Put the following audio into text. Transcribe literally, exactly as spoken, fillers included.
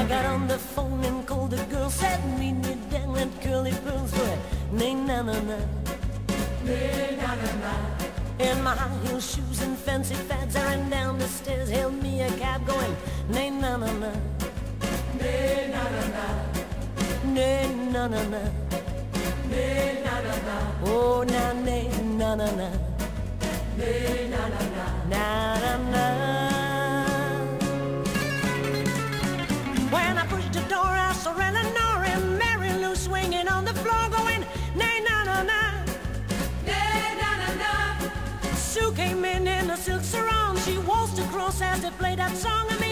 got on the phone and called the girl, said meet me down at Curly Pearl's for nay na na na, nay na na na. In my high heel shoes and fancy fads, I ran down the stairs, hailed me a cab going nay na na na, nay na na na, nay na na na, nay na na na. Oh na nay na na na, nay na na na, na na na. When I pushed the door, I saw Eleanor and Mary Lou swinging on the floor, going nay na na na, nay na na na. Sue came in in a silk sarong. She waltzed across as they played that song. I mean,